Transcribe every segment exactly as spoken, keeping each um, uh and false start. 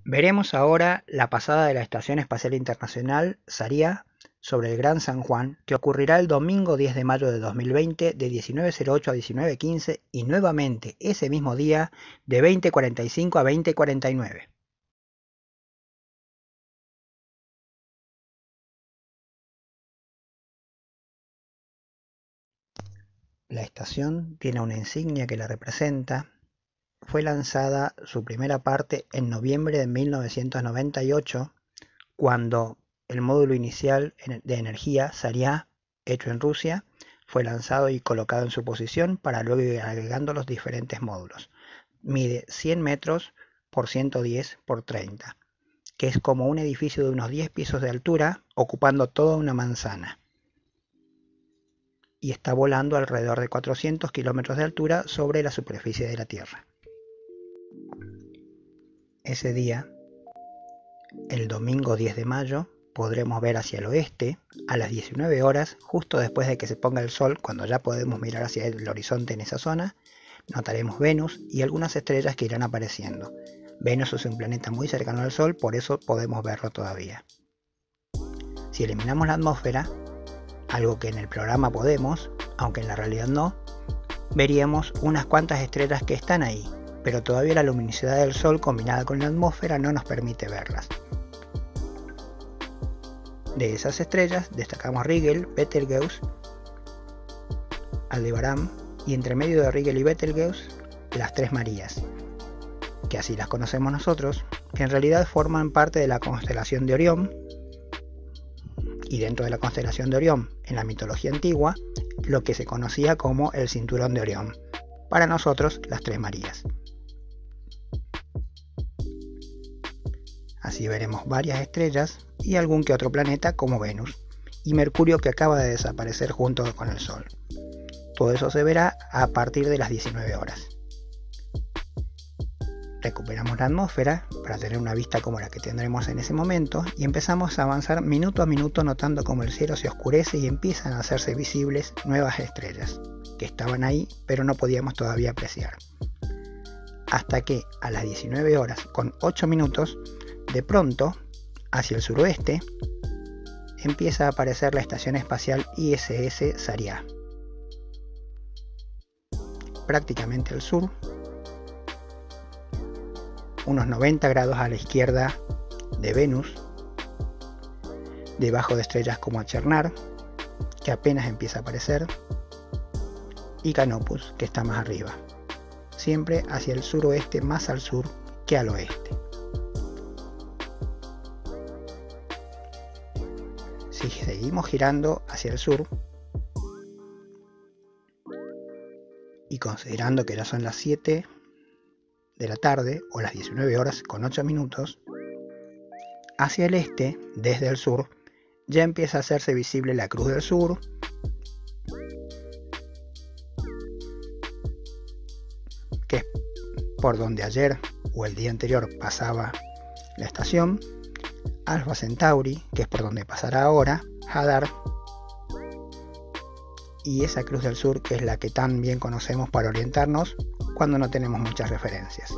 Veremos ahora la pasada de la Estación Espacial Internacional Saria sobre el Gran San Juan, que ocurrirá el domingo diez de mayo de dos mil veinte de diecinueve cero ocho a diecinueve quince y nuevamente ese mismo día de veinte cuarenta y cinco a veinte cuarenta y nueve. La estación tiene una insignia que la representa. Fue lanzada su primera parte en noviembre de mil novecientos noventa y ocho, cuando el módulo inicial de energía Saria, hecho en Rusia, fue lanzado y colocado en su posición para luego ir agregando los diferentes módulos. Mide cien metros por ciento diez por treinta, que es como un edificio de unos diez pisos de altura ocupando toda una manzana. Y está volando alrededor de cuatrocientos kilómetros de altura sobre la superficie de la Tierra. Ese día, el domingo diez de mayo, podremos ver hacia el oeste, a las diecinueve horas, justo después de que se ponga el sol, cuando ya podemos mirar hacia el horizonte en esa zona, notaremos Venus y algunas estrellas que irán apareciendo. Venus es un planeta muy cercano al Sol, por eso podemos verlo todavía. Si eliminamos la atmósfera, algo que en el programa podemos, aunque en la realidad no, veríamos unas cuantas estrellas que están ahí, pero todavía la luminosidad del Sol combinada con la atmósfera no nos permite verlas. De esas estrellas destacamos Rigel, Betelgeuse, Aldebaran y entre medio de Rigel y Betelgeuse las Tres Marías, que así las conocemos nosotros, que en realidad forman parte de la constelación de Orión, y dentro de la constelación de Orión, en la mitología antigua, lo que se conocía como el cinturón de Orión, para nosotros las Tres Marías. Así veremos varias estrellas y algún que otro planeta como Venus y Mercurio, que acaba de desaparecer junto con el Sol. Todo eso se verá a partir de las diecinueve horas. Recuperamos la atmósfera para tener una vista como la que tendremos en ese momento y empezamos a avanzar minuto a minuto, notando como el cielo se oscurece y empiezan a hacerse visibles nuevas estrellas que estaban ahí pero no podíamos todavía apreciar, hasta que a las diecinueve horas con ocho minutos, de pronto hacia el suroeste empieza a aparecer la Estación Espacial I S S Saria, prácticamente al sur, unos noventa grados a la izquierda de Venus, debajo de estrellas como Achernar, que apenas empieza a aparecer, y Canopus, que está más arriba, siempre hacia el suroeste, más al sur que al oeste. Si seguimos girando hacia el sur, y considerando que ya son las siete de la tarde o las diecinueve horas con ocho minutos, hacia el este, desde el sur, ya empieza a hacerse visible la Cruz del Sur, que es por donde ayer o el día anterior pasaba la estación, Alpha Centauri, que es por donde pasará ahora, Hadar, y esa Cruz del Sur, que es la que tan bien conocemos para orientarnos cuando no tenemos muchas referencias.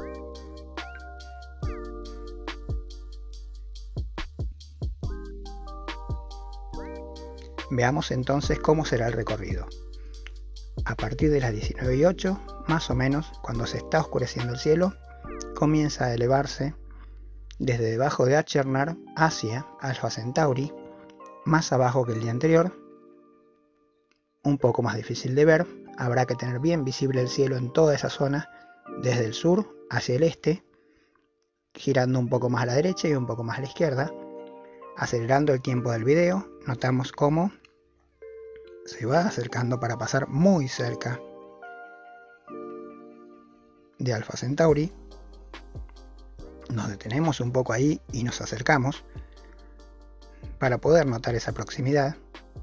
Veamos entonces cómo será el recorrido. A partir de las diecinueve y ocho, más o menos, cuando se está oscureciendo el cielo, comienza a elevarse desde debajo de Achernar hacia Alpha Centauri, más abajo que el día anterior, un poco más difícil de ver. Habrá que tener bien visible el cielo en toda esa zona, desde el sur hacia el este, girando un poco más a la derecha y un poco más a la izquierda. Acelerando el tiempo del video, notamos cómo se va acercando para pasar muy cerca de Alpha Centauri. Nos detenemos un poco ahí y nos acercamos para poder notar esa proximidad.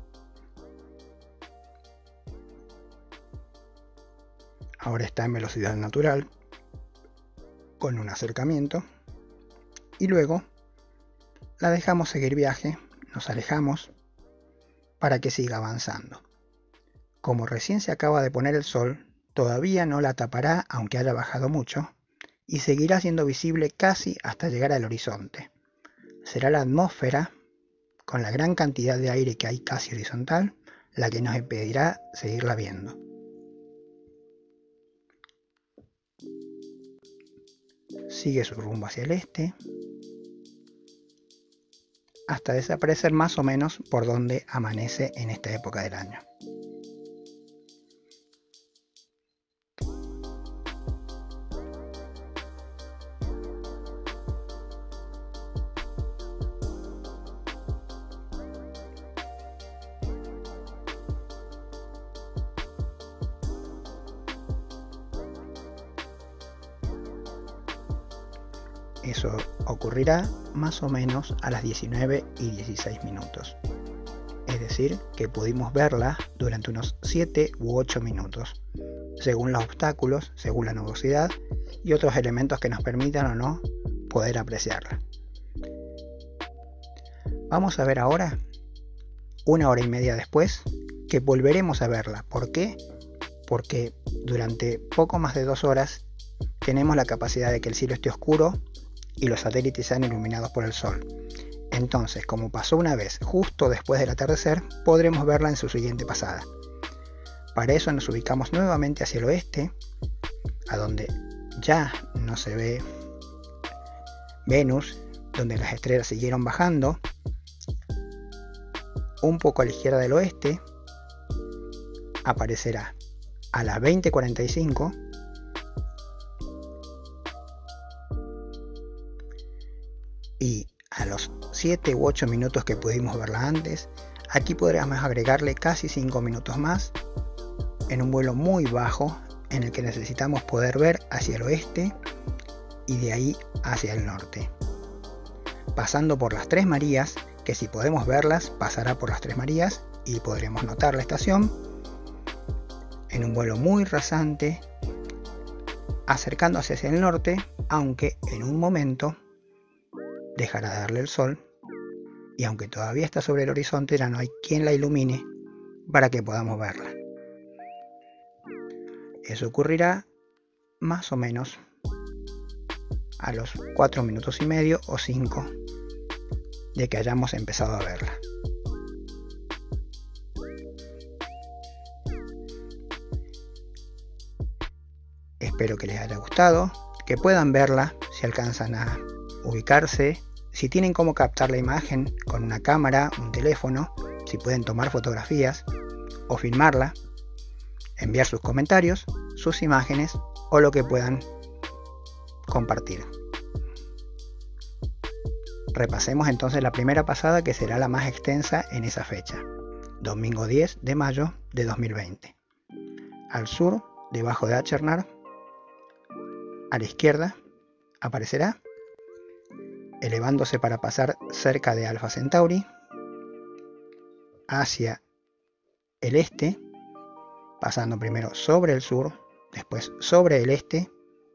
Ahora está en velocidad natural, con un acercamiento, y luego la dejamos seguir viaje, nos alejamos para que siga avanzando. Como recién se acaba de poner el sol, todavía no la tapará aunque haya bajado mucho, y seguirá siendo visible casi hasta llegar al horizonte. Será la atmósfera, con la gran cantidad de aire que hay casi horizontal, la que nos impedirá seguirla viendo. Sigue su rumbo hacia el este, hasta desaparecer más o menos por donde amanece en esta época del año. Eso ocurrirá más o menos a las diecinueve y dieciséis minutos. Es decir, que pudimos verla durante unos siete u ocho minutos, según los obstáculos, según la nubosidad y otros elementos que nos permitan o no poder apreciarla. Vamos a ver ahora, una hora y media después, que volveremos a verla. ¿Por qué? Porque durante poco más de dos horas tenemos la capacidad de que el cielo esté oscuro y los satélites sean iluminados por el sol. Entonces, como pasó una vez justo después del atardecer, podremos verla en su siguiente pasada. Para eso nos ubicamos nuevamente hacia el oeste, a donde ya no se ve Venus, donde las estrellas siguieron bajando. Un poco a la izquierda del oeste aparecerá a las veinte cuarenta y cinco y a los siete u ocho minutos que pudimos verla antes, aquí podríamos agregarle casi cinco minutos más en un vuelo muy bajo en el que necesitamos poder ver hacia el oeste y de ahí hacia el norte, pasando por las Tres Marías, que si podemos verlas pasará por las Tres Marías y podremos notar la estación en un vuelo muy rasante, acercándose hacia el norte, aunque en un momento dejará de darle el sol, y aunque todavía está sobre el horizonte, ya no hay quien la ilumine para que podamos verla. Eso ocurrirá más o menos a los cuatro minutos y medio o cinco de que hayamos empezado a verla. Espero que les haya gustado, que puedan verla si alcanzan a ubicarse, si tienen cómo captar la imagen con una cámara, un teléfono, si pueden tomar fotografías o filmarla, enviar sus comentarios, sus imágenes o lo que puedan compartir. Repasemos entonces la primera pasada, que será la más extensa en esa fecha, domingo diez de mayo de dos mil veinte. Al sur, debajo de Achernar, a la izquierda, aparecerá, elevándose para pasar cerca de Alfa Centauri, hacia el este, pasando primero sobre el sur, después sobre el este,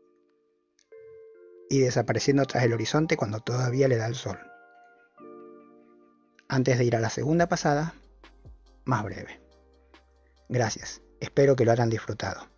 y desapareciendo tras el horizonte cuando todavía le da el sol, antes de ir a la segunda pasada, más breve. Gracias, espero que lo hayan disfrutado.